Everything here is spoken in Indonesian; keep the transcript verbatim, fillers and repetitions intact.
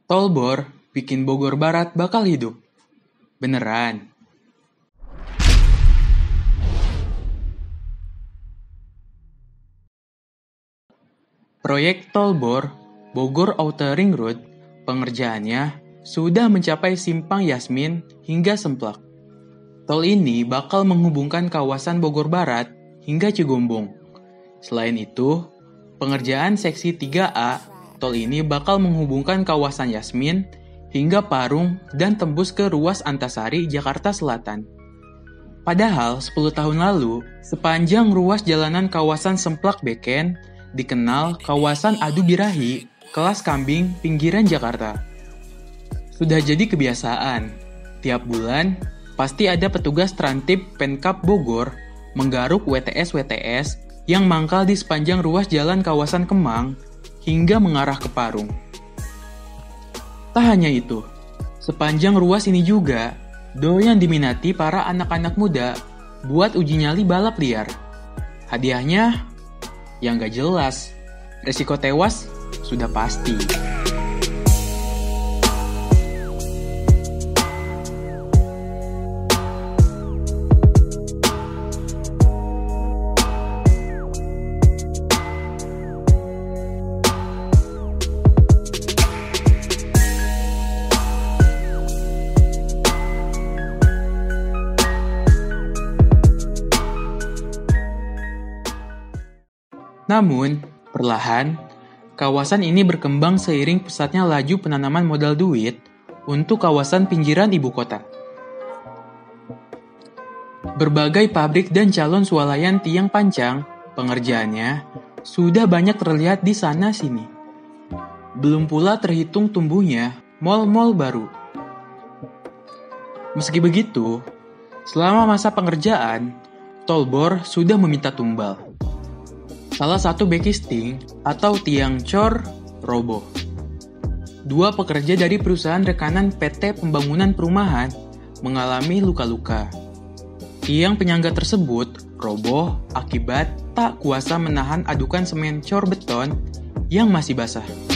Tol Bor bikin Bogor Barat bakal hidup. Beneran. Proyek Tol Bor Bogor Outer Ring Road pengerjaannya sudah mencapai Simpang Yasmin hingga Semplak. Tol ini bakal menghubungkan kawasan Bogor Barat hingga Cigombong. Selain itu, pengerjaan seksi tiga A tol ini bakal menghubungkan kawasan Yasmin hingga Parung dan tembus ke ruas Antasari, Jakarta Selatan. Padahal sepuluh tahun lalu, sepanjang ruas jalanan kawasan Semplak Beken dikenal kawasan adu birahi, kelas kambing pinggiran Jakarta. Sudah jadi kebiasaan, tiap bulan pasti ada petugas Trantip Pemkab Bogor menggaruk W T S-W T S yang mangkal di sepanjang ruas jalan kawasan Kemang hingga mengarah ke Parung. Tak hanya itu, sepanjang ruas ini juga doyan diminati para anak-anak muda buat uji nyali balap liar. Hadiahnya yang gak jelas, resiko tewas sudah pasti. Namun, perlahan, kawasan ini berkembang seiring pesatnya laju penanaman modal duit untuk kawasan pinggiran ibu kota. Berbagai pabrik dan calon swalayan tiang pancang, pengerjaannya sudah banyak terlihat di sana-sini. Belum pula terhitung tumbuhnya mal-mal baru. Meski begitu, selama masa pengerjaan, Tol Bor sudah meminta tumbal. Salah satu bekisting atau tiang cor roboh. Dua pekerja dari perusahaan rekanan P T Pembangunan Perumahan mengalami luka-luka. Tiang penyangga tersebut roboh akibat tak kuasa menahan adukan semen cor beton yang masih basah.